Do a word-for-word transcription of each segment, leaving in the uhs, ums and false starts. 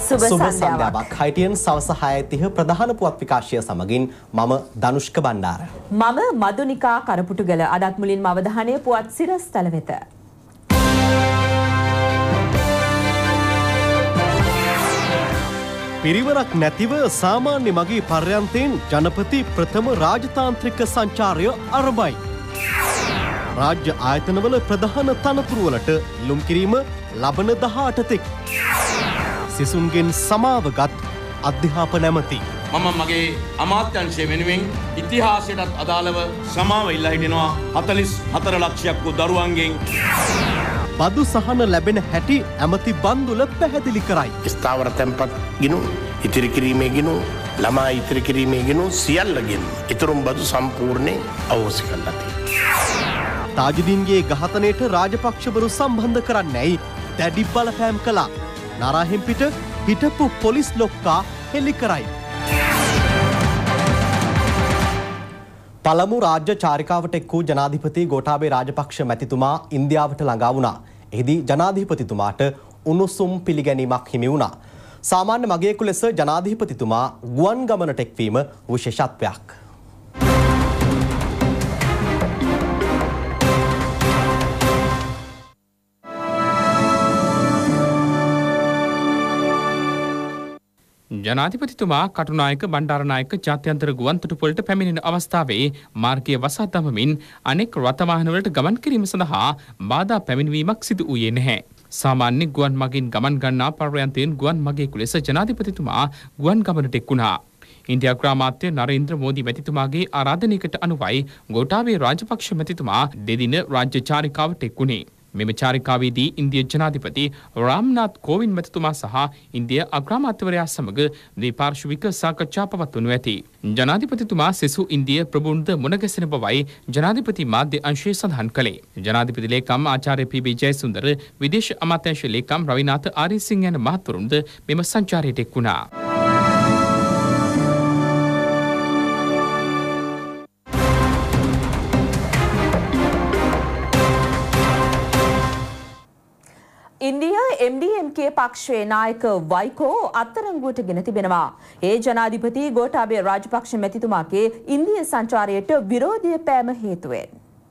සුබ සන්ධ්‍යාවක්. හයිටියන් සවස හය තිහ ප්‍රධාන පුවත් විකාශය සමගින් මම ධනුෂ්ක බණ්ඩාර. මම මදුනිකා කරපුටුගල. අදත් මුලින්ම අවධානය පුවත් සිරස්තල වෙත. පිරිවරක් නැතිව සාමාන්‍ය මගේ පර්යන්තයෙන් ජනපති ප්‍රථම රාජතාන්ත්‍රික සංචාරය ආරම්භයි. රාජ්‍ය ආයතනවල ප්‍රධාන තනතුරුවලට ඉල්ලුම් කිරීම ලබන දහඅට තෙක්. සිසුන්ගෙන් සමාවගත් අධ්‍යාපන ඇමති. මම මගේ අමාත්‍යංශය වෙනුවෙන් ඉතිහාසයටත් අදාළව සමාව ඉල්ලා හිටිනවා හතළිස් හතර ලක්ෂයක් වූ දරුවන්ගෙන්. බදු සහන ලැබෙන හැටි ඇමති බන්දුල පැහැදිලි කරයි. ස්ථාවර තැන්පත් ගිනු ඉතිරි කිරීමේ ගිනු ළමා ඉතිරි කිරීමේ ගිනු සියල්ලගෙන් ඉතුරුම් බදු සම්පූර්ණයෙන් අවශ්‍ය කරලා තියෙනවා. තාජුදීන්ගේ ඝාතනයට රාජපක්ෂවරු සම්බන්ධ කරන්නේයි දැඩි බලපෑම් කළා. නාරාහෙම්පිට හිටපු පොලිස් ලොක්කා හෙළි කරයි. පළමු රාජ්‍ය චාරිකාවට එක් වූ ජනාධිපති ගෝඨාභය රාජපක්ෂ මැතිතුමා ඉන්දියාවට ළඟා වුණා. එහිදී ජනාධිපතිතුමාට උණුසුම් පිළිගැනීමක් හිමි වුණා. සාමාන්‍ය මගේකු ලෙස ජනාධිපතිතුමා ගුවන් ගමනට එක්වීම විශේෂත්වයක්. ජනාධිපතිතුමා කටුනායක බණ්ඩාරනායක ජාත්‍යන්තර ගුවන්තොටුපළට පැමිණෙන අවස්ථාවේ මාර්ගය වසා දමමින් අනෙක් රථවාහනවලට ගමන් කිරීම සඳහා බාධා පැමිණවීමක් සිදු වූයේ නැහැ. සාමාන්‍ය ගුවන් මගින් ගමන් ගන්නා පර්යන්තයෙන් ගුවන් මගේකු ලෙස ජනාධිපතිතුමා ගුවන් ගමනට එක්වුණා. ඉන්දියා ග්‍රාමාත්‍ය නරේන්ද්‍ර මෝදි මැතිතුමාගේ ආරාධනයකට අනුවයි ගෝඨාභය රාජපක්ෂ මැතිතුමා දෙදින රාජ්‍ය චාරිකාවට එක්වුණේ. මෙම චාරිකාවේදී ඉන්දිය ජනාධිපති රාම්නාත් කෝවින්ද් මැතිතුමා සහ ඉන්දිය අග්‍රාමාත්‍යවරයා සමග ද්විපාර්ශ්වික සාකච්ඡා පවත්වනු ඇති. ජනාධිපතිතුමා සෙසු ඉන්දිය ප්‍රබුන්ද මුණගැසෙන බවයි ජනාධිපති මාධ්‍ය අංශය සඳහන් කළේ. ජනාධිපති ලේකම් ආචාර්ය පී බී ජයසුන්දර, විදේශ අමාත්‍යාංශ ලේකම් රවිනාථ ආරිසිංහ යන මහත්වරුන්ද මෙම සංචාරයට එක් වුණා. ඉන්දිය එම් ඩී එම් කේ පක්ෂයේ නායක වයිකෝ අත්අඩංගුවට ගෙන තිබෙනවා. ඒ ජනාධිපති ගෝඨාභය රාජපක්ෂ මැතිතුමාගේ ඉන්දිය සංචාරයට විරෝධය පෑම හේතුවෙන්.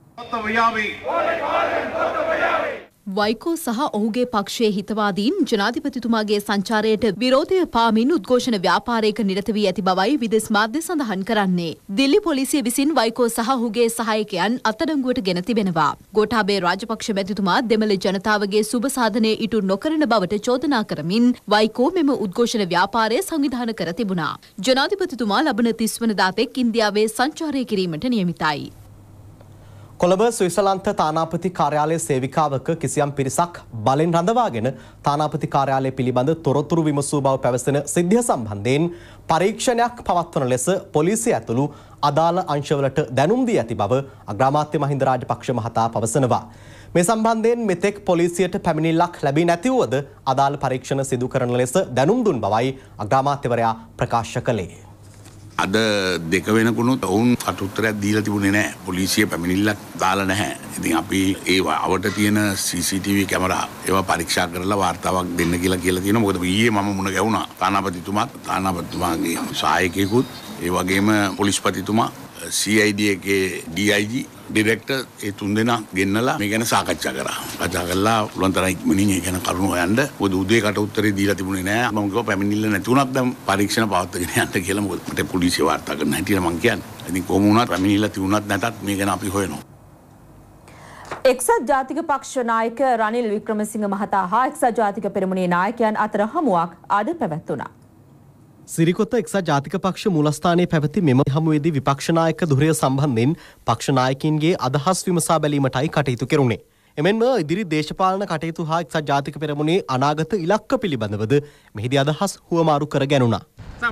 වයිකෝ සහ ඔහුගේ පක්ෂයේ හිතවාදීන් ජනාධිපතිතුමාගේ සංචාරයට විරෝධය පාමින් උද්ඝෝෂණ ව්‍යාපාරයක නිරත වී ඇති බවයි විදෙස් මාධ්‍ය සඳහන් කරන්නේ. දිල්ලි පොලිසිය විසින් වයිකෝ සහ ඔහුගේ සහායකයන් අත්අඩංගුවට ගෙන තිබෙනවා. ගෝඨාභය රාජපක්ෂ මැතිතුමා දෙමළ ජනතාවගේ සුබ සාධනය ඉටු නොකරන බවට චෝදනා කරමින් වයිකෝ මෙම උද්ඝෝෂණ ව්‍යාපාරය සංවිධානය කර තිබුණා. ජනාධිපතිතුමා ලබන තිස් වනදා තෙක් ඉන්දියාවේ සංචාරය කිරීමට නියමිතයි. කොළඹ ස්විසලන්ත තානාපති කාර්යාලයේ සේවිකාවක කිසියම් පිරිසක් බලෙන් රඳවාගෙන තානාපති කාර්යාලය පිළිබඳ තොරතුරු විමසූ බව පැවසෙන සිද්ධිය සම්බන්ධයෙන් පරීක්ෂණයක් පවත්වන ලෙස පොලිසිය ඇතුළු අදාළ අංශවලට දැනුම් දී ඇති බව අග්‍රාමාත්‍ය මහින්ද රාජපක්ෂ මහතා පවසනවා. මේ සම්බන්ධයෙන් මෙතෙක් පොලිසියට පැමිණිල්ලක් ලැබී නැති වුවද අදාළ පරීක්ෂණ සිදු කරන ලෙස දැනුම් දුන් බවයි අග්‍රාමාත්‍යවරයා ප්‍රකාශ කළේ. අද දෙක වෙනකුණුත් ඔවුන් කටුත්තරයක් දීලා තිබුණේ නැහැ. පොලිසිය පැමිණිල්ලක් දාලා නැහැ. ඉතින් අපි ඒ අවට තියෙන සී සී ටී වී කැමරා ඒවා පරීක්ෂා කරලා වාර්තාවක් දෙන්න කියලා කියලා තියෙනවා. මොකද ඊයේ මම මුණ ගැහුණා තානාපතිතුමාත් තානාපතිතුමාගේ සහායකයෙකුත් ඒ වගේම පොලිස්පතිතුමා සී ආයි ඩී එකේ ඩී ආයි ජී ඩිරෙක්ටර් ඒ තුන්දෙනා ගෙන්නලා මේ ගැන සාකච්ඡා කරා. කතා කරලා පුළුවන් තරම් ඉක්මනින් ඒ ගැන කරුණු හොයන්න. මොකද උදේ කට උත්තරේ දීලා තිබුණේ නැහැ. මම කිව්වා පැමිණිල්ල නැති වුණත් දැන් පරීක්ෂණ පවත්වාගෙන යන්න කියලා. මොකද මට පොලිසිය වාර්තා කරන්න හැටියට මම කියන්නේ. ඉතින් කොහොම වුණත් පැමිණිල්ල තිබුණත් නැතත් මේ ගැන අපි හොයනවා. එක්සත් ජාතික පක්ෂ නායක රනිල් වික්‍රමසිංහ මහතා හා එක්සත් ජාතික පෙරමුණේ නායකයන් අතර හමුවක් අද පැවැත්වුණා. සිරිකොත එක්සත් ජාතික පක්ෂ මූලස්ථානයේ පැවති මෙම හමුවේදී විපක්ෂ නායක ධුරය සම්බන්ධයෙන් පක්ෂ නායකින්ගේ අදහස් විමසා බැලීමටයි කටයුතු කෙරුණේ. එමෙන්ම ඉදිරි දේශපාලන කටයුතු හා එක්සත් ජාතික පෙරමුණේ අනාගත ඉලක්ක පිළිබඳවද මෙහිදී අදහස් හුවමාරු කර ගැනුණා.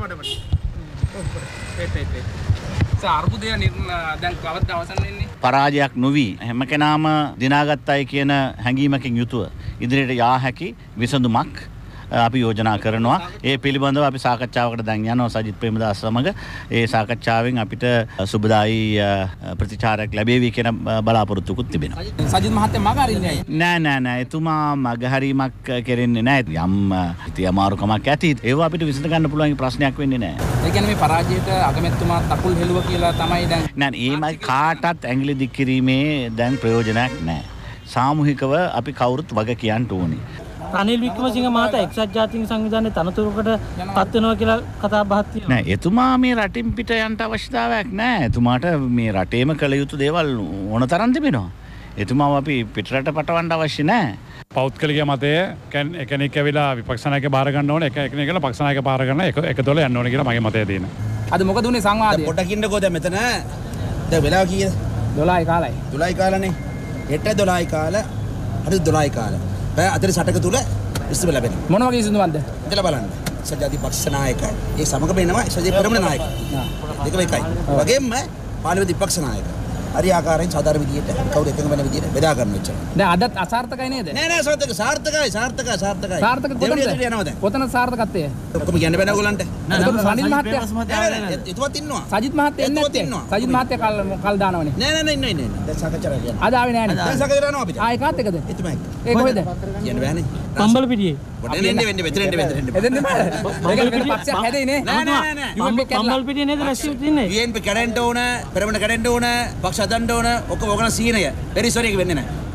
පරාජයක් නොවි හැම කෙනාම දිනාගත්තයි කියන හැඟීමකින් යුතුව ඉදිරියට යා හැකි විසඳුමක් අපි යෝජනා කරනවා. ඒ පිළිබඳව අපි සාකච්ඡාවකට දැන් යනවා සජිත් ප්‍රේමදාස සමග. ඒ සාකච්ඡාවෙන් අපිට සුබදායි ප්‍රතිචාරයක් ලැබෙවි කියන බලාපොරොත්තුකුත් තිබෙනවා. සජිත් මහත්තයා මග හරින්නේ නෑ නෑ නෑ එතුමා මගහරීමක් කෙරෙන්නේ නෑ. යම් ඉතින් අමාරුකමක් ඇති. ඒව අපිට විසඳ ගන්න පුළුවන් ප්‍රශ්නයක් වෙන්නේ නෑ. ඒ කියන්නේ මේ පරාජයට අගමැතිතුමා තකුල් හෙළුව කියලා තමයි දැන් නෑ ඒමයි කාටත් ඇඟිලි දික් කිරීමේ දැන් ප්‍රයෝජනයක් නෑ. සාමූහිකව අපි කවුරුත් වග කියන්න ඕනේ. රනිල් වික්‍රමසිංහ මහතා එක්සත් ජාතීන් සංවිධානයේ තනතුරකට පත් වෙනවා කියලා කතා බහක් තියෙනවා. නෑ එතුමා මේ රටින් පිට යන්න අවශ්‍යතාවයක් නෑ. එතුමාට මේ රටේම කළ යුතු දේවල් ඕන තරම් තිබෙනවා. එතුමාව අපි පිටරට පටවන්න අවශ්‍ය නෑ. පෞද්ගලික මතය එකිනෙක ඇවිල්ලා විපක්ෂ ਨਾයක බාර ගන්න ඕනේ, එක එකිනෙක කියලා පක්ෂ નાයක බාර ගන්න එක එක දොල යන්න ඕනේ කියලා මගේ මතය තියෙනවා. අද මොකද උනේ සංවාදය? පොඩ්ඩක් ඉන්නකෝ දැන් මෙතන. දැන් වෙලාව කීයද? දොළහයි කාලයි. දොළහයි කාලනේ. හෙට දොළහයි කාල. හරි දොළහයි කාල. බෑ අතර සටක තුල ඉස්තු ලැබෙනවා. මොන වගේ ඉස්තුවක්ද? ඉතලා බලන්න. සජාති පක්ෂ නායක ඒ සමග වෙනවා සජේ පෙරමුණ නායක. දෙකම එකයි. වගේම පාර්ලිමේන්තු විපක්ෂ නායක. හරි ආකාරයෙන් සාධාරණ විදියට කවුරු එකම වෙන විදියට බෙදා ගන්න වෙච්චා. දැන් අදත් අසාර්ථකයි නේද? නෑ නෑ සාර්ථක සාර්ථකයි සාර්ථකයි සාර්ථකයි. සාර්ථක කොතනද? යනවා දැන්. කොතන සාර්ථකත්වය? ඔක්කොම කියන්න බෑ නෝගලන්ට. නෑ රනිල් මහත්තයා එතුමත් ඉන්නවා. සජිත් මහත්තයා එන්නේ නැත්තේ. සජිත් මහත්තයා කල් කල් දානවනේ. නෑ නෑ නෑ ඉන්නේ ඉන්නේ. දැන් සාකච්ඡා කරලා අද ආවේ නෑනේ. දැන් සාකච්ඡා කරනවා අපිට. ආ ඒකත් එකද? එතුමයි. ඒ කොහෙද? කියන්න බෑනේ. කම්බල පිටියේ. පොඩ්ඩක් එන්න වෙන්න මෙතන එන්න වෙන්න. එදෙන්න බෑ. ඒක වෙන පක්ෂයක් හැදෙයි නේ. නෑ නෑ නෑ. කම්බල පිටියේ නේද රැස්වී තින්නේ? යු එන් පී කැඩෙන්න ඕන, පෙරමුණ කැඩෙන්න ඕන, පක්ෂ හදන්න ඕන, ඔක්කොම ඔයගොල්ලෝ සීනය. වෙරි සෝරි එක වෙන්නේ නැහැ.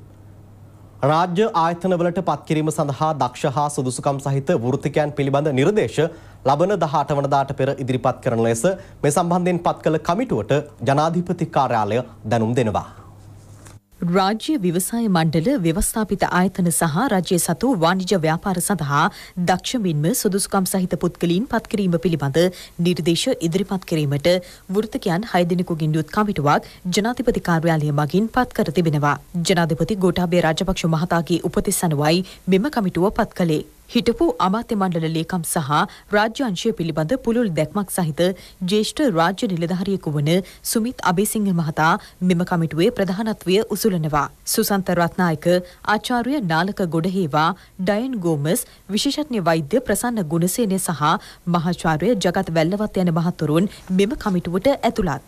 රාජ්‍ය ආයතනවලට පත්කිරීම සඳහා දක්ෂ හා සුදුසුකම් සහිත වෘත්තිකයන් පිළිබඳ නිර්දේශ ලබන දහඅට වනදාට පෙර ඉදිරිපත් කරන ලෙස මේ සම්බන්ධයෙන් පත් කළ කමිටුවට ජනාධිපති කාර්යාලය දැනුම් දෙනවා. රාජ්‍ය ව්‍යවසාය මණ්ඩල ව්‍යවස්ථාපිත ආයතන සහ රජයේ සතු වාණිජ්‍ය ව්‍යාපාර සඳහා දක්ෂමින්ම සුදුසුකම් සහිත පුද්ගලයන් පත්කිරීම පිළිබඳ නිර්දේශ ඉදිරිපත් කිරීමට වෘත්තකයන් හය දෙනෙකුගෙන් යුත් කමිටුවක් ජනාධිපති කාර්යාලය මගින් පත් කර තිබෙනවා. ජනාධිපති ගෝඨාභය රාජපක්ෂ මහතාගේ උපදෙස් අනුවයි මෙම කමිටුව පත් කළේ. හිටපු අමාත්‍ය මණ්ඩල ලේකම් සහ රාජ්‍ය අංශය පිළිබඳ පුළුල් දැක්මක් සහිත ජ්‍යෙෂ්ඨ රාජ්‍ය නිලධාරියෙකු වන සුමිත් අබේසිංහ මහතා මෙම කමිටුවේ ප්‍රධානත්වය උසුලනවා. සුසන්ත රත්නායක, ආචාර්ය නාලක ගොඩහේවා, ඩයන් ගෝමස්, විශේෂඥ වෛද්‍ය ප්‍රසන්න ගුණසේන සහ මහාචාර්ය ජගත් වැල්ලවත් යන මහතුරුන් මෙම කමිටුවට ඇතුළත්.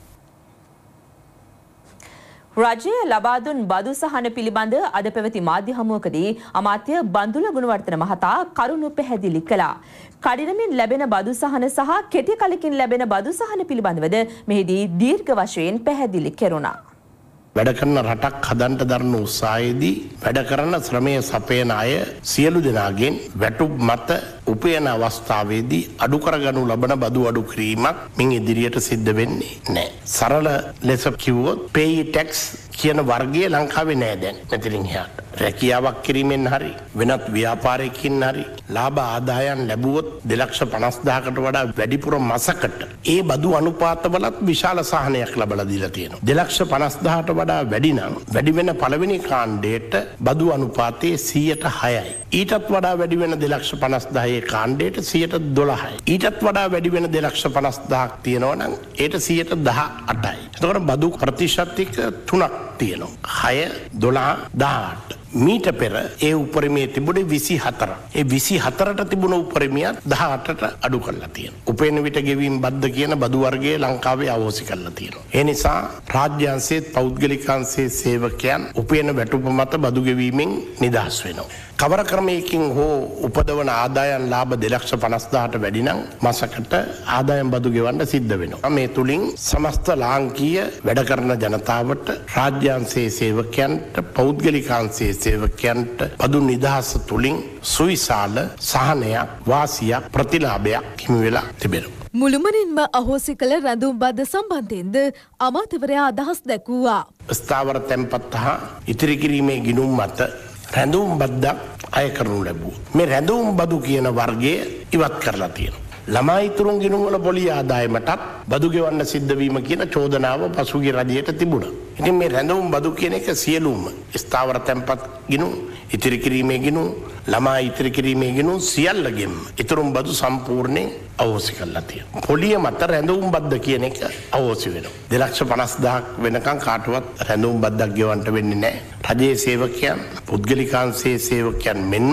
රජයේ ලබා දුන් බදු සහන පිළිබඳ අද පැවති මාධ්‍ය හමුවකදී අමාත්‍ය බන්දුල ගුණවර්ධන මහතා කරුණු පැහැදිලි කළා. කඩිනමින් ලැබෙන බදු සහන සහ කෙටි කලකින් ලැබෙන බදු සහන පිළිබඳවද මෙහිදී දීර්ඝ වශයෙන් පැහැදිලි කෙරුණා. වැඩ කරන රටක් හදන්ට දරන උත්සාහයේදී වැඩ කරන ශ්‍රමය සපයන අය සියලු දෙනාගෙන් වැටුප් මත උපයන අවස්ථාවේදී අඩු කරගනු ලබන බදු අඩු කිරීමක් මින් ඉදිරියට සිද්ධ වෙන්නේ නැහැ. සරල ලෙස කිව්වොත් pay tax කියන වර්ගය ලංකාවේ නෑ දැන් මෙතනින් එහාට. රැකියාවක් කිරීමෙන් හරි වෙනත් ව්‍යාපාරයකින් හරි ලාභ ආදායම් ලැබුවොත් දෙලක්ෂ පනස් දහසකට වඩා වැඩිපුර මාසකට ඒ බදු අනුපාතවලත් විශාල සහනයක් ලැබලා දීලා තියෙනවා. දෙලක්ෂ පනස් දහසට වඩා වැඩි නම් වැඩි වෙන පළවෙනි කාණ්ඩයට බදු අනුපාතයේ සියයට හයයි. ඊටත් වඩා වැඩි වෙන දෙලක්ෂ පනස් දහයේ කාණ්ඩයට සියයට දොළහයි. ඊටත් වඩා වැඩි වෙන දෙලක්ෂ පනස් දහයක් තියෙනවා නම් ඒට සියයට දහ අටයි. එතකොට බදු ප්‍රතිශතික තුනක් තියෙනවා. හය, දොළහ, දහඅට. මීට පෙර ඒ උපරිමයේ තිබුණේ විසි හතර. ඒ විසි හතරට තිබුණ උපරිමයත් දහඅටට අඩු කරලා තියෙනවා. උපයන විට ගෙවීම් බද්ද කියන බදු වර්ගය ලංකාවේ අවෝසි කරලා තියෙනවා. ඒ නිසා රාජ්‍ය අංශයේ පෞද්ගලික අංශයේ සේවකයන් උපයන වැටුප මත බදු ගෙවීමෙන් නිදහස් වෙනවා. කවර ක්‍රමයකින් හෝ උපදවන ආදායම් ලාභ දෙලක්ෂ පනස් දහසට වැඩි නම් මාසකට ආදායම් බදු ගෙවන්න සිද්ධ වෙනවා. මේ තුලින් සමස්ත ලාංකීය වැඩ කරන ජනතාවට රාජ්‍ය අංශයේ සේවකයන්ට පෞද්ගලික අංශයේ සේවකයන්ට බදු නිදහස තුලින් සුවිශාල සහනයක්, වාසියක්, ප්‍රතිලාභයක් හිමි වෙලා තිබෙනවා. මුළුමනින්ම අහෝසි කළ රැඳුම් බද්ද සම්බන්ධයෙන්ද අමාත්‍යවරයා අදහස් දැක්වුවා. ස්ථාවර තැන්පත් හා ඉතිරි කිරීමේ ගිණුම් මත රැඳුම් බද්දක් අය කරනු ලැබුවා. මේ රැඳුම් බදු කියන වර්ගය ඉවත් කරලා තියෙනවා. ළමා ඉතුරුන් ගිණුම් වල පොලි ආදායමටත් බදු ගෙවන්න සිද්ධ වීම කියන චෝදනාව පසුගිය රජයට තිබුණා. ඉතින් මේ රැඳුම් බදු කියන එක සියලුම ස්ථාවර තැන්පත් ගිණුම්, ඉතිරි කිරීමේ ගිණුම්, ළමා ඉතිරි කිරීමේ ගිණුම් සියල්ලගෙම ඉතුරුම් බදු සම්පූර්ණයෙන් අවෝසි කරලා තියෙනවා. පොලිය මත රැඳුම් බද්ද කියන එක අවෝසි වෙනවා. දෙලක්ෂ පනස් දහයක් වෙනකන් කාටවත් රැඳුම් බද්දක් ගෙවන්න වෙන්නේ නැහැ. රජයේ සේවකයන්, පුද්ගලිකාංශයේ සේවකයන් මෙන්ම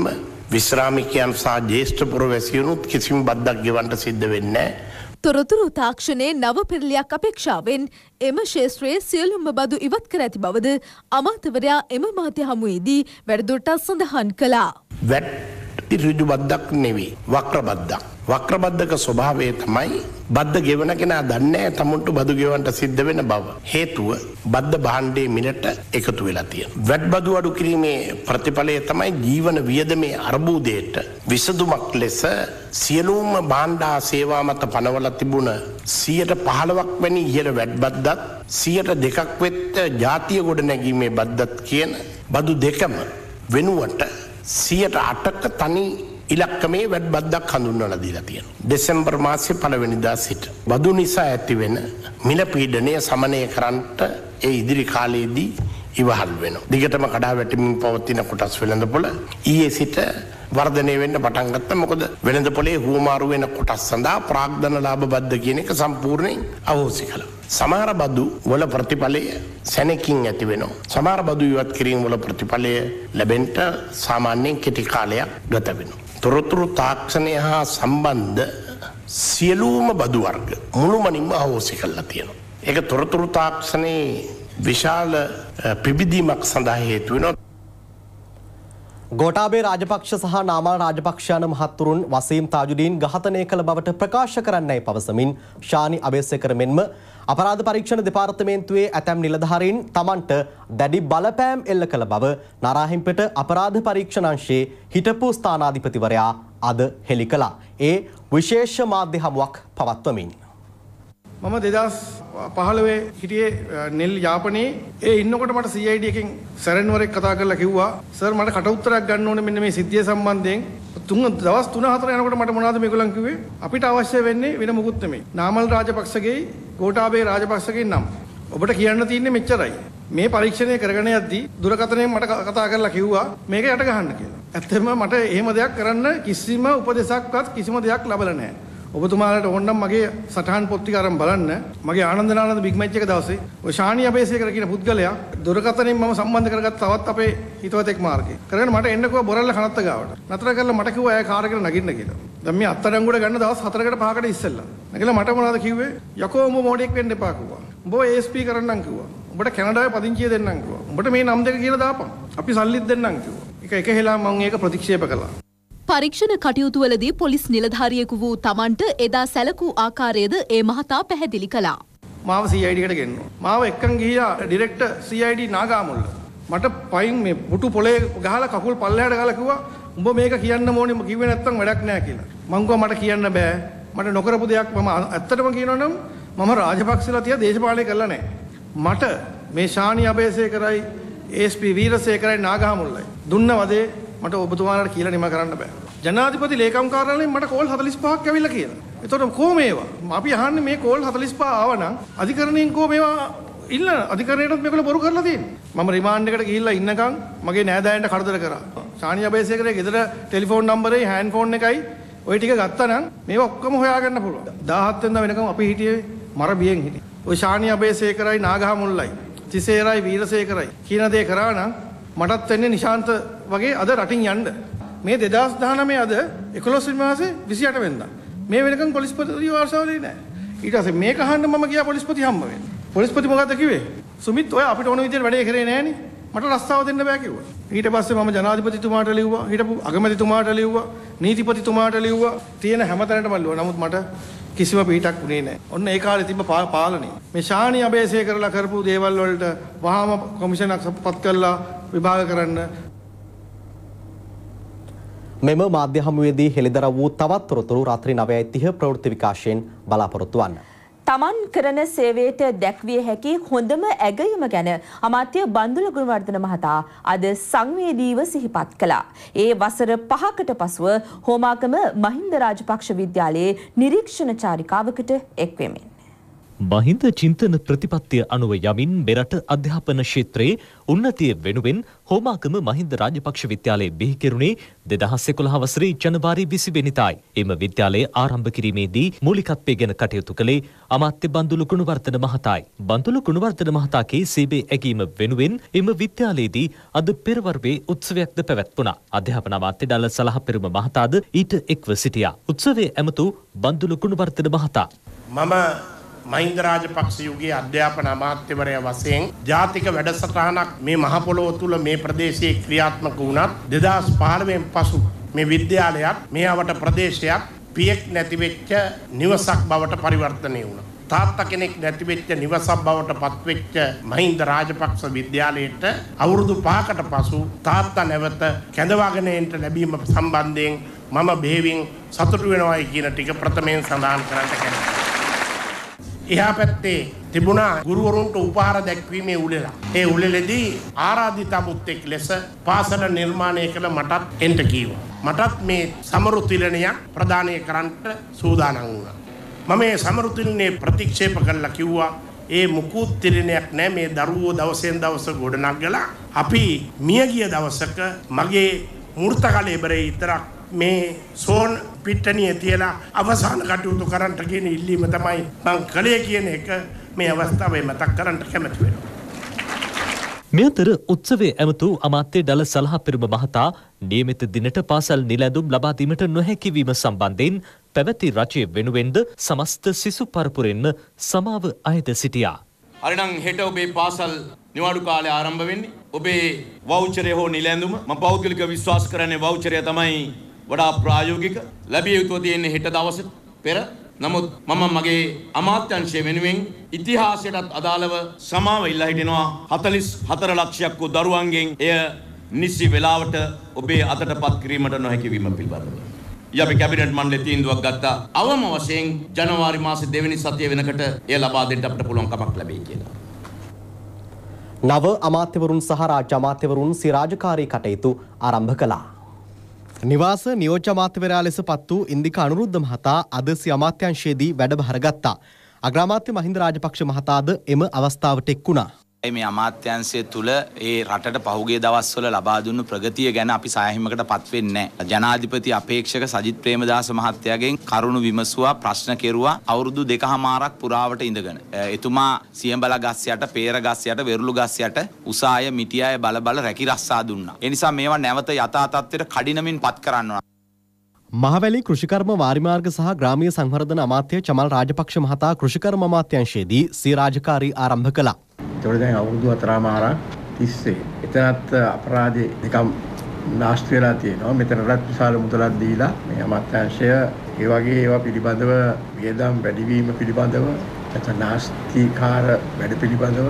විශ්‍රාමිකයන් සහ ජ්‍යෙෂ්ඨ පුරවැසියනුත් කිසිම බද්දක් ගෙවන්න සිද්ධ වෙන්නේ නැහැ. තොරතුරු තාක්ෂණයේ නව පෙරලියක් අපේක්ෂාවෙන් එම ශේෂ්ත්‍රයේ සියලුම බදු ඉවත් කර ඇති බවද අමාත්‍යවරයා එම මාධ්‍ය හමුවේදී වැඩිදුරටත් සඳහන් කළා. වැට් ඍජු බද්දක් නෙවෙයි වක්‍ර බද්දක්. වක්‍ර බද්දක ස්වභාවය තමයි බද්ද ගෙවන කෙනා දන්නේ නැහැ තමුන්ට බදු ගෙවන්න සිද්ධ වෙන බව. හේතුව බද්ද භාණ්ඩයේ මිලට එකතු වෙලා තියෙනවා. වැට් බදු අඩු කිරීමේ ප්‍රතිඵලය තමයි ජීවන වියදමේ අර්බුදයට විසඳුමක් ලෙස සියලුම භාණ්ඩා සේවා මත පනවලා තිබුණ සියයට පහළොවක් වැනි ඉහළ වැට් බද්දත් සියයට දෙකක් වෙත් ජාතිය ගොඩනැගීමේ බද්දත් කියන බදු දෙකම වෙනුවට සියයට අටක තනි ඉලක්කමේ වැඩ බද්දක් හඳුන්වලා දීලා තියෙනවා. දෙසැම්බර් මාසයේ පළවෙනිදා සිට බදු නිසා ඇතිවෙන මිල පීඩනය සමනය කරන්නට ඒ ඉදිරි කාලයේදී ඉවහල් වෙනවා. දිගටම කඩා වැටෙමින් පවතින කොටස් වෙළඳපොළ ඊයේ සිට වර්ධනය වෙන්න පටන් ගත්තා. මොකද වෙළඳපොලේ හුවමාරු වෙන කොටස් සඳහා ප්‍රාග්ධන ලාභ බද්ද කියන එක සම්පූර්ණයෙන් අහෝසි කළා. සමහර බදු වල ප්‍රතිඵලය සැනකින් ඇති වෙනවා. සමහර බදු ඉවත් කිරීම වල ප්‍රතිඵලය ලැබෙන්න සාමාන්‍යයෙන් කෙටි කාලයක් ගත වෙනවා. තොරතුරු තාක්ෂණය හා සම්බන්ධ සියලුම බදු වර්ග මුළුමනින්ම අහෝසි කරලා තියෙනවා. ඒක තොරතුරු තාක්ෂණයේ විශාල පිබිදීමක් සඳහා හේතු වෙනවා. ගෝඨාභය රාජපක්ෂ සහ නාමල් රාජපක්ෂ යන මහත්තුරුන් වසීම් තාජුදීන් ඝාතනය කළ බවට ප්‍රකාශ කරන්නයි පවසමින් ශානි අබේසේකර මෙන්ම අපරාධ පරීක්ෂණ දෙපාර්තමේන්තුවේ ඇතැම් නිලධාරීන් තමන්ට දැඩි බලපෑම් එල්ල කළ බව නාරාහෙම්පෙට අපරාධ පරීක්ෂණ අංශයේ හිටපු ස්ථානාධිපතිවරයා අද හෙළි කළා. ඒ විශේෂ මාධ්‍ය හමුවක් පවත්වමින් මම දෙදහස් පහළොවේ හිටියේ නෙල් යාපනයේ ඒ ඉන්නකොට මට සී ආයි ඩී එකෙන් සැරෙන්වරෙක් කතා කරලා කිව්වා සර් මට කට උත්තරයක් ගන්න ඕනේ මෙන්න මේ සිද්ධිය සම්බන්ධයෙන් තුන් දවස් තුන හතර යනකොට මට මොනවද මේගොල්ලන් කිව්වේ අපිට අවශ්‍ය වෙන්නේ වෙන මොකුත් නෙමෙයි නාමල් රාජපක්ෂගේ ගෝඨාභය රාජපක්ෂගේ නම් ඔබට කියන්න තියෙන්නේ මෙච්චරයි මේ පරීක්ෂණය කරගෙන යද්දී දුරකථනයෙන් මට කතා කරලා කිව්වා මේක යට ගහන්න කියලා. ඇත්තම මට එහෙම දෙයක් කරන්න කිසිම උපදේශයක්වත් කිසිම දෙයක් ලැබලා නැහැ. ඔබතුමාලට ඕනනම් මගේ සටහන් පොත් ටික අරන් බලන්න. මගේ ආනන්ද නානන්ද බිග් මැච් එක දවසේ ඔය ශානි අබේසේකර කියන පුද්ගලයා දුරකථනයෙන් මම සම්බන්ධ කරගත්ත තවත් අපේ හිතවතෙක් මාර්ගේ. කරගෙන මට එන්න කිව්වා බොරල්ල කනත්ත ගාවට. නතර කරලා මට කිව්වා එයා කාර් එකට නගින්න කියලා. දැන් මේ අත්අඩංගුවට ගන්න දවස් හතරකට පහකට ඉස්සෙල්ලා. නැගලා මට මොනවද කිව්වේ? යකෝ උඹ මොඩෙක් වෙන්න එපා කිව්වා. උඹ ඒ එස් පී කරන්නම් කිව්වා. උඹට කැනඩාවේ පදිංචිය දෙන්නම් කිව්වා. උඹට මේ නම් දෙක කියලා දාපන්. අපි සල්ලිත් දෙන්නම් කිව්වා. එක එක හෙලා මම ඒක ප්‍රතික්ෂේප කළා. පරීක්ෂණ කටයුතුවලදී පොලිස් නිලධාරියෙකු වූ තමන්ට එදා සැලකූ ආකාරයද ඒ මහතා පැහැදිලි කළා. මාව සී ආයි ඩී එකට ගෙන්නුවා. මාව එක්කන් ගිහියා ඩිරෙක්ටර් සී ආයි ඩී නාගාමුල්ල. මට පයින් මේ පුටු පොලේ ගහලා කකුල් පල්ලෙහාට ගහලා කිව්වා උඹ මේක කියන්න ඕනේ කිව්වේ නැත්තම් වැඩක් නැහැ කියලා. මං කිව්වා මට කියන්න බෑ. මට නොකරපු දෙයක් මම ඇත්තටම කියනවනම් මම රාජපක්ෂලා තියා දේශපාලනය කරලා නැහැ. මට මේ ශානි අබේසේකරයි එස් පී වීරසේකරයි නාගාමුල්ලයි දුන්න වදේ මට ඔබතුමාලට කියලා නිම කරන්න බෑ. ජනාධිපති ලේකම් කාර්යාලයෙන් මට කෝල් හතළිස් පහක් ඇවිල්ලා කියලා. එතකොට කොහොම ඒවා? අපි අහන්නේ මේ කෝල් හතළිස් පහ ආවනම් අධිකරණයෙන් කොහොම ඒවා ඉල්ල අධිකරණයටත් මේගොල්ලෝ බොරු කරලා තියෙන්නේ. මම රිමාන්ඩ් එකට ගිහිල්ලා ඉන්නකම් මගේ නෑදෑයන්ට කරදර කරා. ශානි අබේසේකරේ ගෙදර ටෙලිෆෝන් නම්බරේ හෑන්ඩ් ෆෝන් එකයි ওই ටික ගත්තා නම් මේවා ඔක්කොම හොයාගන්න පුළුවන්. දහහත් වෙනිදා වෙනකම් අපි හිටියේ මර බියෙන් හිටියේ. ওই ශානි අබේසේකරයි නාගහමුල්ලයි තිසේරයි වීරසේකරයි කියන දේ කරා නම් මටත් වෙන්නේ නිශාන්ත වගේ අද රටින් යන්න. මේ දෙදහස් දහනවය අද එකොළොස් වෙනි මාසේ විසිඅට වෙනිදා. මේ වෙනකන් පොලිස්පති වාර්තාවලේ නැහැ. ඊට පස්සේ මේක අහන්න මම ගියා පොලිස්පති හම්බ වෙන්න. පොලිස්පති මොකද්ද කිව්වේ? සුමිත් ඔය අපිට ඕන විදිහට වැඩේ කරේ නෑනේ. මට රස්සාව දෙන්න බෑ කිව්වා. ඊට පස්සේ මම ජනාධිපතිතුමාට ලිව්වා, හිටපු අගමැතිතුමාට ලිව්වා, නීතිපතිතුමාට ලිව්වා. තියෙන හැමතැනටම ලිව්වා. නමුත් මට කිසිම පිටක් උනේ නැහැ. ඔන්න ඒ කාලේ තිබ්බ පාලනය. මේ ශානි අබේසේකරලා කරපු දේවල් වලට වහාම කොමිෂනක් පත් කරලා විභාග කරන්න. මෙම මාධ්‍ය හමුවේදී හෙළිදරව් වූ තවත් තොරතුරු රාත්‍රී නවයයි තිහ ප්‍රවෘත්ති විකාශයෙන් බලාපොරොත්තු වන්න. තමන් කරන සේවයට දැක්විය හැකි හොඳම ඇගයීම ගැන අමාත්‍ය බන්දුල ගුණවර්ධන මහතා අද සංවේදීව සිහිපත් කළා. ඒ වසර පහකට පසුව හෝමාගම මහින්ද රාජපක්ෂ විද්‍යාලයේ නිරීක්ෂණ චාරිකාවකට එක්වෙමින්. මහින්ද චින්තන ප්‍රතිපත්තිය අනුව යමින් මෙරට අධ්‍යාපන ක්ෂේත්‍රයේ උන්නතිය වෙනුවෙන් හෝමාගම මහින්ද රාජපක්ෂ විද්‍යාලයේ බිහි කෙරුණේ දෙදහස් එකොළහ වසරේ ජනවාරි විසි වෙනිදායි. එම විද්‍යාලය ආරම්භ කිරීමේදී මූලිකත්වය ගැන කටයුතු කළේ අමාත්‍ය බන්දුලු ගුණවර්ධන මහතායි. බන්දුලු ගුණවර්ධන මහතාගේ සේවය ඇගීම වෙනුවෙන් එම විද්‍යාලයේදී අද පෙරවරුවේ උත්සවයක්ද පැවැත්වුණා. අධ්‍යාපන අමාත්‍ය ඩල්ල සලහපෙරුම මහතාද ඊට එක්ව සිටියා. උත්සවයේ ඇමතු බන්දුලු ගුණවර්ධන මහතා මම මහින්ද රාජපක්ෂ යුගයේ අධ්‍යාපන අමාත්‍යවරයා වශයෙන් ජාතික වැඩසටහනක් මේ මහ පොළොව තුල මේ ප්‍රදේශයේ ක්‍රියාත්මක වුණත් දෙදහස් පහළොවෙන් පසු මේ විද්‍යාලයත් මේ අවට ප්‍රදේශයක් පියෙක් නැති වෙච්ච නිවසක් බවට පරිවර්තනය වුණා. තාත්තා කෙනෙක් නැති වෙච්ච නිවසක් බවට පත්වෙච්ච මහින්ද රාජපක්ෂ විද්‍යාලයට අවුරුදු පහකට පසු තාත්තා නැවත කැඳවාගෙන එන්න ලැබීම සම්බන්ධයෙන් මම බෙහෙවින් සතුටු වෙනවායි කියන ටික ප්‍රථමයෙන් සඳහන් කරන්න කැමතියි. එහා පැත්තේ තිබුණා ගුරුවරුන්ට උපහාර දැක්වීමේ උළෙල. ඒ උළෙලේදී ආරාධිතා මුත්තෙක් ලෙස පාසල නිර්මාණය කළ මටත් එන්ට කීවා. මටත් මේ සමරු තිලනයක් ප්‍රදානය කරන්නට සූදානම් වුණා. මම මේ සමරු තිලනේ ප්‍රතික්ෂේප කළා කිව්වා ඒ මුකුත් තිලනයක් නෑ මේ දරුවෝ දවසෙන් දවස ගොඩනගලා අපි මිය ගිය දවසක මගේ මූර්තකලේ බරේ විතරක් මේ සෝන් පිට්ටනිය තියලා අවසාන කටයුතු කරන්නට කියන ඉල්ලීම තමයි මම කලේ කියන එක මේ අවස්ථාවේ මතක් කරන්න කැමති වෙනවා. මේ අතර උත්සවයේ ඇමතු අමාත්‍ය ඩල සලහපෙරුම මහතා නියමිත දිනට පාසල් නිලැඳුම් ලබා දීමට නොහැකි වීම සම්බන්ධයෙන් පැවති රජය වෙනුවෙන්ද සමස්ත සිසු පරපුරෙන්ම සමාව අයද සිටියා. හරිනම් හෙට ඔබේ පාසල් නිවාඩු කාලය ආරම්භ වෙන්නේ. ඔබේ වවුචරය හෝ නිලැඳුම මම පෞද්ගලික විශ්වාස කරන්නේ වවුචරය තමයි වඩා ප්‍රායෝගික ලැබිය යුතුව තියෙන්නේ හෙට දවසේ පෙර. නමුත් මම මගේ අමාත්‍යංශය වෙනුවෙන් ඉතිහාසයටත් අදාළව සමාව ඉල්ලා හිටිනවා හතළිස් හතර ලක්ෂයක් වූ දරුවන්ගෙන් එය නිසි වේලාවට ඔබේ අතටපත් කිරීමට නොහැකි වීම පිළිබඳව. අපි කැබිනට් මණ්ඩලයේ තීන්දුවක් ගත්තා. අවම වශයෙන් ජනවාරි මාසේ දෙවෙනි සතිය වෙනකොට එය ලබා දෙන්න අපිට පුළුවන් කමක් ලැබෙයි කියලා. නව අමාත්‍යවරුන් සහ රාජ්‍ය අමාත්‍යවරුන් සිය රාජකාරී කටයුතු ආරම්භ කළා. නිවාස නියෝජ්‍ය අමාත්‍යවරයා ලෙස පත් වූ ඉන්දික අනුරුද්ධ මහතා අද සිය අමාත්‍යංශයේදී වැඩබහර ගත්තා. අග්‍රාමාත්‍ය මහින්ද රාජපක්ෂ මහතාද එම අවස්ථාවට එක් වුණා. මේ අමාත්‍යංශය තුල ඒ රටට පහුගිය දවස්වල ලබා දුන්නු ප්‍රගතිය ගැන අපි සායහිමකට පත් වෙන්නේ නැහැ. ජනාධිපති අපේක්ෂක සජිත් ප්‍රේමදාස මහත්තයාගෙන් කරුණු විමසුවා, ප්‍රශ්න කෙරුවා අවුරුදු දෙකහමාරක් පුරාවට ඉඳගෙන. එතුමා සියඹල ගස් යට, පේර ගස් යට, වෙරුළු ගස් යට උසාය මිටියාය බල බල රැකී රස්සා දුන්නා. ඒ නිසා මේවා නැවත යථා තත්ත්වයට කඩිනමින් පත් කරන්න ඕන. මහවැලි කෘෂිකර්ම වාරිමාර්ග සහ ග්‍රාමීය සංවර්ධන අමාත්‍ය චමල් රාජපක්ෂ මහතා කෘෂිකර්ම අමාත්‍යංශයේදී සිය රාජකාරී ආරම්භ කළා. ඒතකොට දැන් අවුරුදු හතරමාරක් තිස්සේ එතනත් අපරාධේ නිකම් නාස්ති වෙලා තියෙනවා. මෙතනටත් විශාල මුදලක් දීලා මේ අමාත්‍යාංශය ඒ වගේ ඒවා පිළිබඳව වියදම් වැඩිවීම පිළිබඳව නැත්නම් නාස්තිකාර වැඩ පිළිබඳව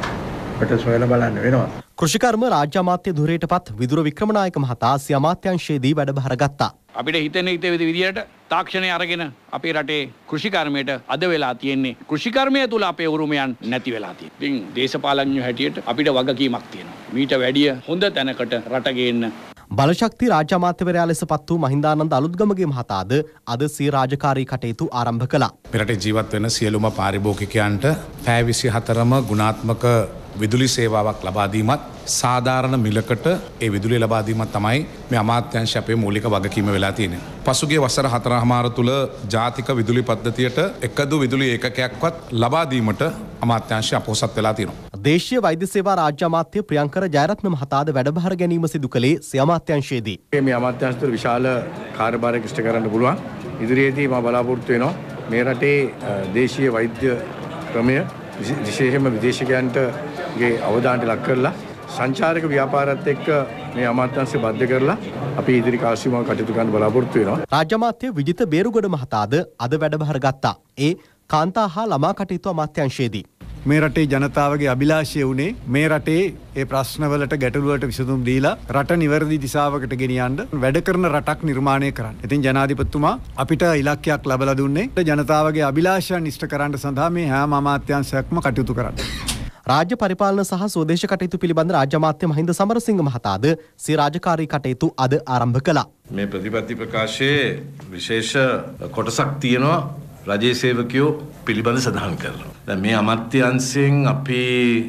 අපිට සොයලා බලන්න වෙනවා. කෘෂිකර්ම රාජ්‍ය අමාත්‍ය ධුරයටපත් විදුර වික්‍රමනායක මහතා සිය අමාත්‍යංශයේදී වැඩබහර ගත්තා. අපිට හිතෙන හිතේ විදියට තාක්ෂණය අරගෙන අපේ රටේ කෘෂිකර්මයට අද වෙලා තියෙන්නේ කෘෂිකර්මය තුල අපේ උරුමයන් නැති වෙලා තියෙනවා. ඉතින් දේශපාලඥයෝ හැටියට අපිට වගකීමක් තියෙනවා. මීට වැඩිය හොඳ තැනකට රට ගේන්න. බලශක්ති රාජ්‍ය අමාත්‍යවරයා ලෙස පත් වූ මහින්දානන්ද අලුත්ගමගේ මහතාද අද සිය රාජකාරී කටයුතු ආරම්භ කළා. මෙරටේ ජීවත් වෙන සියලුම පාරිභෝගිකයන්ට පැය විසිහතරම ගුණාත්මක විදුලි සේවාවක් ලබා දීමත් සාධාරණ මිලකට ඒ විදුලිය ලබා දීමත් තමයි මේ අමාත්‍යාංශ අපේ මූලික වගකීම වෙලා තියෙන්නේ. පසුගිය වසර හතරමාර තුල ජාතික විදුලි පද්ධතියට එකදු විදුලි ඒකකයක්වත් ලබා දීමට අමාත්‍යාංශය අපොහොසත් වෙලා තියෙනවා. දේශීය වෛද්‍ය සේවා රාජ්‍ය අමාත්‍ය ප්‍රියංකර ජයරත්න මහතාද වැඩබහර ගැනීම සිදු කළේ සිය අමාත්‍යාංශයේදී. මේ අමාත්‍යාංශ තුළ විශාල කාර්යභාරයක් ඉෂ්ට කරන්න පුළුවන්. ඉදිරියේදී මම බලාපොරොත්තු වෙනවා මේ රටේ දේශීය වෛද්‍ය ක්‍රමය විශේෂයෙන්ම විදේශිකයන්ට ගේ අවධානයට ලක් කරලා සංචාරක ව්‍යාපාරات එක්ක මේ අමාත්‍යාංශය බද්ධ කරලා අපි ඉදිරි කාල සීමාව කටයුතු කරන්න බලාපොරොත්තු වෙනවා. රාජ්‍ය අමාත්‍ය විජිත බේරුගොඩ මහතාද අද වැඩබහර ගත්තා. ඒ කාන්තා හා ළමා කටයුතු අමාත්‍යාංශයේදී. මේ රටේ ජනතාවගේ අභිලාෂය වුණේ මේ රටේ ඒ ප්‍රශ්නවලට ගැටලුවලට විසඳුම් දීලා රට නිවැරදි දිශාවකට ගෙනියන්න වැඩ කරන රටක් නිර්මාණය කරන්න. ඉතින් ජනාධිපතිතුමා අපිට ඉලක්කයක් ලබලා දුන්නේ ජනතාවගේ අභිලාෂයන් ඉෂ්ට කරන්න සඳහා මේ හැම අමාත්‍යාංශයක්ම කටයුතු කරන්න. රාජ්‍ය පරිපාලන සහ ස්වදේශ කටයුතු පිළිබඳ රාජ්‍ය අමාත්‍ය මහින්ද සමරසිංහ මහතාද සිය රාජකාරී කටයුතු අද ආරම්භ කළා. මේ ප්‍රතිපත්ති ප්‍රකාශයේ විශේෂ කොටසක් තියෙනවා රජයේ සේවකයෝ පිළිබඳ සඳහන් කරනවා. දැන් මේ අමාත්‍යාංශයෙන් අපි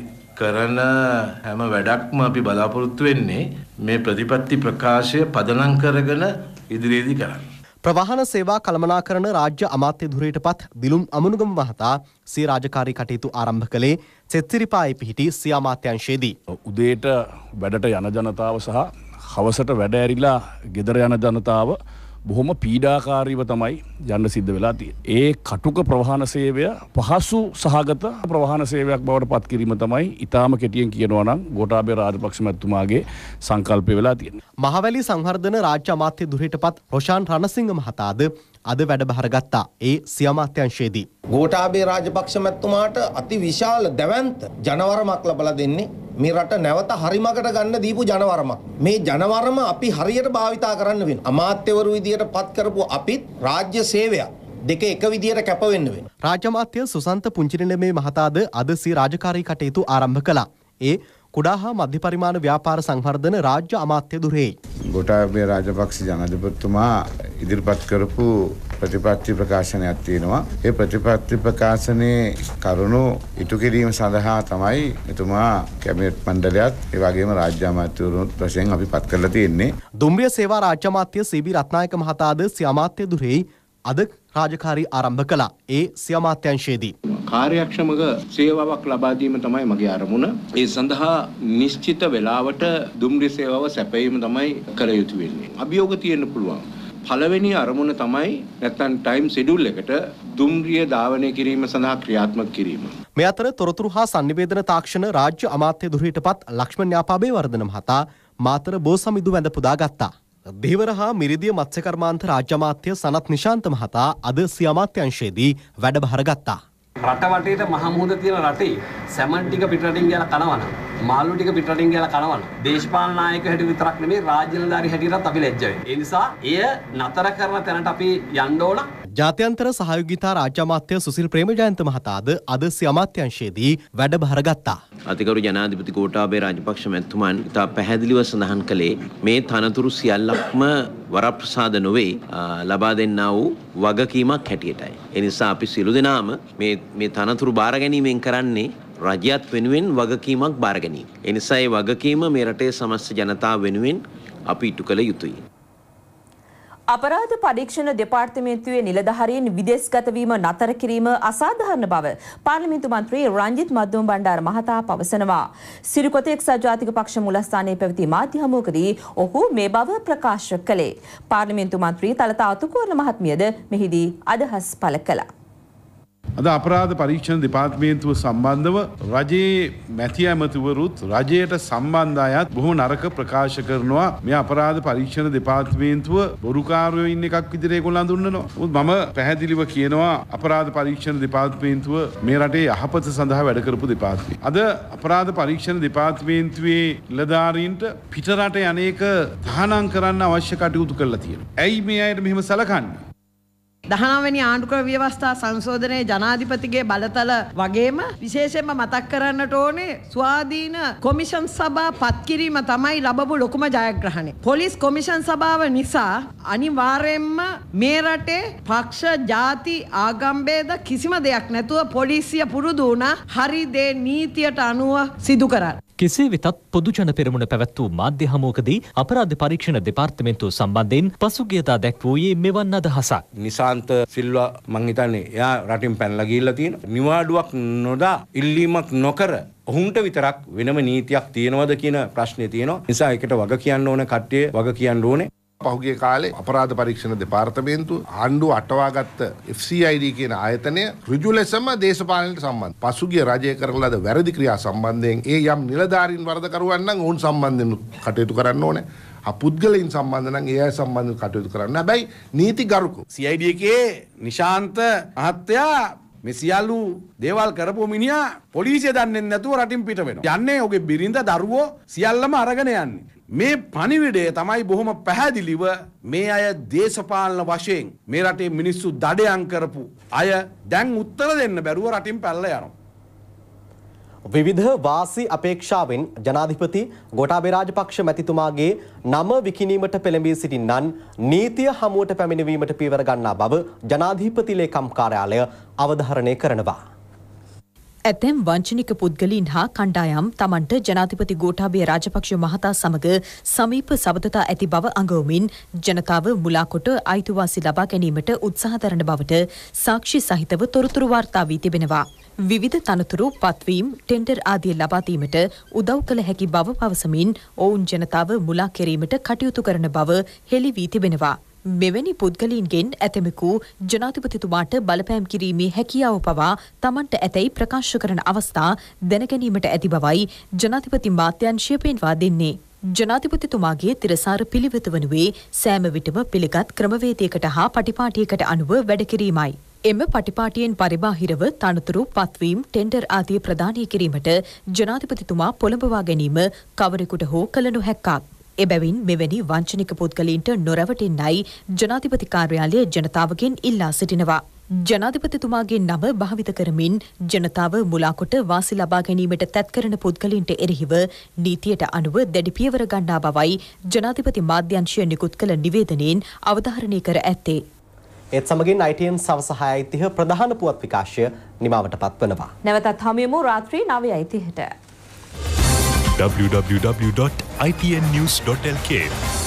කරන හැම වැඩක්ම අපි බලාපොරොත්තු වෙන්නේ මේ ප්‍රතිපත්ති ප්‍රකාශය පදනම් කරගෙන ඉදිරියේදී කරන්න. ප්‍රවාහන සේවා කළමනාකරන රාජ්‍ය අමාත්‍ය ධුරයටපත් දිලුම් අමනුගම මහතා සිය රාජකාරී කටයුතු ආරම්භ කළේ සෙත්සිරිපායේ පිහිටි සිය අමාත්‍යාංශයේදී. උදේට වැඩට යන ජනතාව සහ හවසට වැඩ ඇරිලා ගෙදර යන ජනතාව බොහොම පීඩාකාරීව තමයි යන්න සිද්ධ වෙලා තියෙන්නේ. ඒ කටුක ප්‍රවාහන සේවය පහසු සහගත ප්‍රවාහන සේවයක් බවට පත් කිරීම තමයි ඊටාම කෙටියෙන් කියනවා නම් ගෝඨාභය රාජපක්ෂ මැතිතුමාගේ සංකල්පය වෙලා තියෙන්නේ. මහවැලි සංවර්ධන රාජ්‍ය අමාත්‍ය ධුරයටපත් රොෂාන් රණසිංහ මහතාද අද වැඩබහර ගත්තා. ඒ සිය අමාත්‍යාංශයේදී. ගෝඨාභය රාජපක්ෂ මැතිතුමාට අති විශාල දැවැන්ත ජනවරමක් ලබා දෙන්නේ මේ රට නැවත හරිමකට ගන්න දීපු ජනවරමක්. මේ ජනවරම අපි හරියට භාවිතා කරන්න වෙනවා. අමාත්‍යවරු විදියට පත් කරපු අපිත් රාජ්‍ය සේවයක් දෙක එක විදියට කැප වෙන්න වෙනවා. රාජ්‍ය අමාත්‍ය සුසන්ත පුංචිනිලමේ මහතාද අද සිය රාජකාරී කටයුතු ආරම්භ කළා. ඒ කුඩා හා මධ්‍ය පරිමාණ ව්‍යාපාර සංවර්ධන රාජ්‍ය අමාත්‍ය ධුරයේ. ගෝඨාභය රාජපක්ෂ ජනාධිපතිතුමා ඉදිරිපත් කරපු ප්‍රතිපත්ති ප්‍රකාශනයක් තියෙනවා. ඒ ප්‍රතිපත්ති ප්‍රකාශනයේ කරුණු ඉටු කිරීම සඳහා තමයි එතුමා කැබිනට් මණ්ඩලයත් ඒ වගේම රාජ්‍ය අමාත්‍යවරුන් වශයෙන් අපි පත් කරලා තියෙන්නේ. දුම්රිය සේවා රාජ්‍ය අමාත්‍ය සී.බී. රත්නායක මහතාද සිය අමාත්‍ය ධුරයේ අද රාජකාරී ආරම්භ කළා. ඒ සිය අමාත්‍යාංශයේදී. කාර්යක්ෂමක සේවාවක් ලබා දීම තමයි මගේ අරමුණ. ඒ සඳහා නිශ්චිත වේලාවට දුම්රිය සේවාව සැපයීම තමයි කළ යුතු වෙන්නේ. අභියෝග තියෙන්න පුළුවන්. පළවෙනි අරමුණ තමයි නැත්නම් ටයිම් ෂෙඩියුල් එකට දුම්රිය ධාවනය කිරීම සඳහා ක්‍රියාත්මක කිරීම. මේ අතර තොරතුරු හා සංනිවේදන තාක්ෂණ රාජ්‍ය අමාත්‍ය ධුරයටපත් ලක්ෂ්මන් යාපාබේවර්ධන මහතා මාතර බෝසමිදු වැඳ පුදා ගත්තා. ධීවර හා මිරිදිය මත්ස්‍ය කර්මාන්ත රාජ්‍ය අමාත්‍ය සනත් නිශාන්ත මහතා අද සිය අමාත්‍යාංශයේදී වැඩබහර ගත්තා. රට වටේට මහ මුහුද තියෙන රටේ සැමන් ටික පිටරටින් ගියලා කනවන මාළු ටික පිටරටින් ගියලා කනවන දේශපාලන නායක හැටියට විතරක් නෙමෙයි රාජ්‍ය නිලධාරී හැටියටත් අපි ලැජ්ජ වෙනවා. ඒ නිසා එය නතර කරන තැනට අපි යන්න ඕන. ජාත්‍යන්තර සහයෝගිතා රාජ්‍ය අමාත්‍ය සුසිල් ප්‍රේමජයන්ත මහතාද අද සිය අමාත්‍යාංශයේදී වැඩබහර ගත්තා. අතිගරු ජනාධිපති ගෝඨාභය රාජපක්ෂ මැතිතුමන් ඉතා පැහැදිලිව සඳහන් කළේ මේ තනතුරු සියල්ලක්ම වරප්‍රසාද නොවේ ලබා දෙන්නා වූ වගකීමක් හැටියටයි. ඒ නිසා අපි සියලු දෙනාම මේ මේ තනතුරු බාර ගැනීමෙන් කරන්නේ රජයත් වෙනුවෙන් වගකීමක් බාර ගැනීම. ඒ නිසා ඒ වගකීම මේ රටේ සමස්ත ජනතාව වෙනුවෙන් අපි ඉටු කළ යුතුයි. අපරාධ පරීක්ෂණ දෙපාර්තමේන්තුවේ නිලධාරීන් විදේශගත වීම නතර කිරීම අසාධාරණ බව පාර්ලිමේන්තු මන්ත්‍රී රංජිත් මද්දුම බණ්ඩාර මහතා පවසනවා. සිරිකොත එක්සත් ජාතික පක්ෂ මුලස්ථානයේ පැවති මාධ්‍ය හමුවකදී ඔහු මේ බව ප්‍රකාශ කළේ. පාර්ලිමේන්තු මන්ත්‍රී තලතා අතුකෝරළ මහත්මියද මෙහිදී අදහස් පළ කළා. අද අපරාධ පරීක්ෂණ දෙපාර්තමේන්තුව සම්බන්ධව රජයේ මැති ඇමතිවරුත් රජයට සම්බන්ධ අයත් බොහෝ නරක ප්‍රකාශ කරනවා. මේ අපරාධ පරීක්ෂණ දෙපාර්තමේන්තුව බොරුකාරයෝ ඉන්න එකක් විදිහට ඒගොල්ලෝ හඳුන්වනවා. මම පැහැදිලිව කියනවා අපරාධ පරීක්ෂණ දෙපාර්තමේන්තුව මේ රටේ යහපත සඳහා වැඩ කරපු දෙපාර්තමේන්තුව. අද අපරාධ පරීක්ෂණ දෙපාර්තමේන්තුවේ නිලධාරීන්ට පිටරට යන්නේක තහනම් කරන්න අවශ්‍ය කටයුතු කරලා තියෙනවා. ඇයි මේ අයට මෙහෙම සලකන්නේ? දහනවැනි ආණ්ඩුක්‍රම ව්‍යවස්ථා සංශෝධනයේ ජනාධිපතිගේ බලතල වගේම විශේෂයෙන්ම මතක් කරන්නට ඕනේ ස්වාධීන කොමිෂන් සභා පත් කිරීම තමයි ලැබපු ලොකුම ජයග්‍රහණය. පොලිස් කොමිෂන් සභාව නිසා අනිවාර්යයෙන්ම මේ රටේ පක්ෂ ජාති ආගම් ભેද කිසිම දෙයක් නැතුව පොලිසිය පුරුදු වුණා හරි දේ නීතියට අනුව සිදු කරන්න. කෙසේ වෙතත් පොදුජන පෙරමුණ පැවැත් වූ මාධ්‍ය හමුවකදී අපරාධ පරීක්ෂණ දෙපාර්තමේන්තුව සම්බන්ධයෙන් පසුගියදා දැක්වූයේ මෙවන් අදහසක්. නිසාන්ත සිල්වා මං හිතන්නේ එයා රටින් පැනලා ගිහිල්ලා තියෙනවා. නිවාඩුවක් නොදා ඉල්ලීමක් නොකර ඔහුන්ට විතරක් වෙනම නීතියක් තියෙනවද කියන ප්‍රශ්නේ තියෙනවා. නිසා ඒකට වග කියන්න ඕන කට්ටිය වග කියන්න ඕනේ. පහුගිය කාලේ අපරාධ පරීක්ෂණ දෙපාර්තමේන්තුව ආණ්ඩුව අටවාගත්ත එෆ් සී අයි ඩී කියන ආයතනය ඍජු ලෙසම දේශපාලනයට සම්බන්ධ. පසුගිය රජය කරන ලද වැරදි ක්‍රියා සම්බන්ධයෙන් ඒ යම් නිලධාරීන් වරදකරුවන් නම් ඔවුන් සම්බන්ධයෙන් කටයුතු කරන්න ඕනේ. අපුද්ගලයින් සම්බන්ධ නම් ඒ අය සම්බන්ධව කටයුතු කරන්න. හැබැයි නීති ගරුක සී අයි ඩී එකේ නිශාන්ත මහත්තයා මේ සියලු දේවල් කරපු මිනිහා පොලිසිය දන්නේ නැතුව රටින් පිට වෙනවා. යන්නේ ඔහුගේ බිරිඳ දරුවෝ සියල්ලම අරගෙන යන්නේ. මේ පණිවිඩය තමයි බොහොම පැහැදිලිව මේ අය දේශපාලන වශයෙන් මේ රටේ මිනිස්සු දඩයන් කරපු අය දැන් උත්තර දෙන්න බැරුව රටින් පැනලා යනවා. විවිධ වාසි අපේක්ෂාවෙන් ජනාධිපති ගෝඨාභය රාජපක්ෂ මැතිතුමාගේ නම විකිණීමට පෙළඹී සිටින්නන් නීතිය හමුවට පැමිණවීමට පියවර ගන්නා බව ජනාධිපති ලේකම් කාර්යාලය අවධාරණය කරනවා. ඇතැම් වංචනික පුද්ගලීන් හා කණ්ඩායම් තමන්ට ජනාධිපති ගෝඨාභය රාජපක්ෂ මහතා සමග සමීප සබඳතා ඇති බව අඟවමින් ජනතාව මුලාකොට අයිතිවාසි ලබා ගැනීමට උත්සාහ දරන බවට සාක්ෂි සහිතව තොරතුරු වාර්තා වී තිබෙනවා. විවිධ තනතුරු පත්වීම් ටෙන්ඩර් ආදිය ලබා දීමට උදව් කළ හැකි බව පවසමින් ඔවුන් ජනතාව මුලා කිරීමට කටයුතු කරන බව හෙළි වී තිබෙනවා. මෙවැනි පුද්ගලීන්ගෙන් ඇතමෙකු ජනාධිපතිතුමාට බලපෑම් කිරීමේ හැකියාව පවා තමන්ට ඇතැයි ප්‍රකාශ කරන අවස්ථා දැනගැනීමට ඇති බවයි ජනාධිපති මාත්‍යංශය පෙන්වා දෙන්නේ. ජනාධිපතිතුමාගේ තිරසාර පිළිවෙත වනුවේ සෑම විටම පිළිගත් ක්‍රමවේදයකට හා පටිපාටියකට අනුව වැඩ කිරීමයි. එම පටිපාටියෙන් පරිබාහිරව තනතුරු පත්වීම් ටෙන්ඩර් ආදිය ප්‍රදානය කිරීමට ජනාධිපතිතුමා පොළඹවා ගැනීම කවරෙකුට හෝ කළ නොහැක්කක්. එබැවින් මෙවැනි වංචනික පුද්ගලයින්ට නොරවටෙන්නයි ජනාධිපති කාර්යාලය ජනතාවගෙන් ඉල්ලා සිටිනවා. ජනාධිපතිතුමාගේ නම භාවිත කරමින් ජනතාව මුලාකොට වාසි ලබා ගැනීමට තැත් කරන පුද්ගලයින්ට එරෙහිව නීතියට අනුව දැඩි පියවර ගන්නා බවයි ජනාධිපති මාධ්‍යංශය නිකුත් කළ නිවේදනයෙන් අවධාරණය කර ඇත්තේ. ඒත් සමගින් I T N සවස හයයි තිහ ප්‍රධාන පුවත් විකාශය නිමවට පත්වනවා. නැවතත් හමුවෙමු රාත්‍රී නවයයි තිහට. w w w dot i t n news dot l k